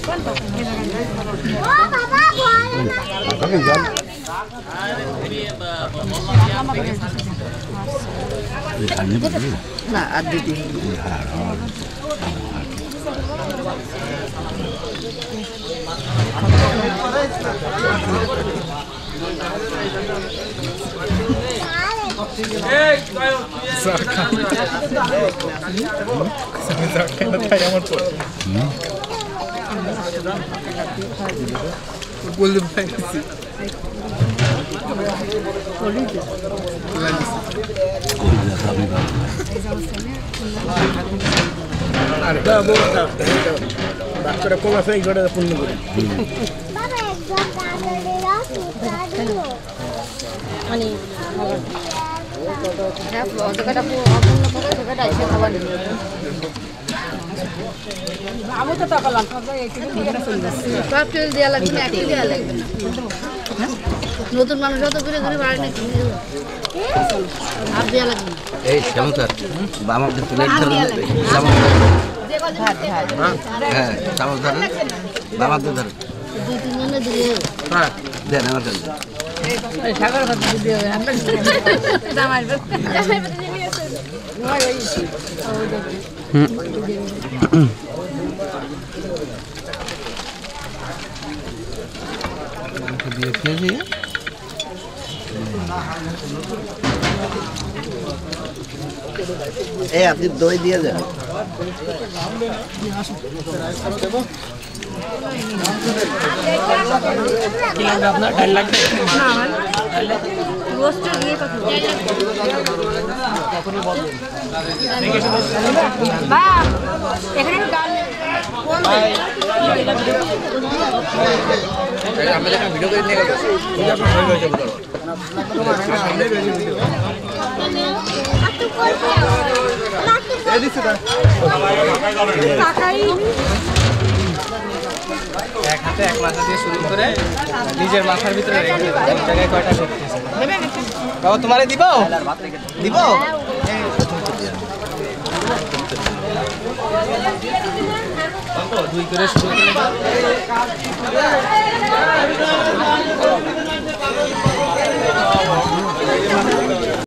Nah, ada di boleh main sih. Ada boleh. Baca kau masih ikut ada pun boleh. Ani. Ya, kalau kita pun apa nak kita kita dah kawan. Kamu tu tak kalah, kamu yang kita tidak sulit. Kapil dia lagi ni, aktif dia lagi. Nutun manusia tu guru guru baru ni. Apa dia lagi? Siapa tu? Bama tu tulen terus. Sama. Sama tu. Bama tu terus. Dua tiga mana dia? Dia nama tu. Sabar kata dia. Anda sama itu. আপনি দই দিয়ে দেন কি লাগবে আপনার ডাল লাগবে না roast দিয়ে কথা তখনই বলবেন বা এখানে ডাল কোন আমাদের একটা ভিডিও করে নিয়ে গেল পূজা তো হয়ে গেছে বলো সামনে রয়েছে ভিডিও এই দিছে না টাকাই এক হাতে এক মাথা দিয়ে শুরু করে নিজের মাথার ভিতরে রেখে দিতে এক জায়গায় কয়টা করতেছে বাবা তোমারে দিব দিব দুই করে শুরু করে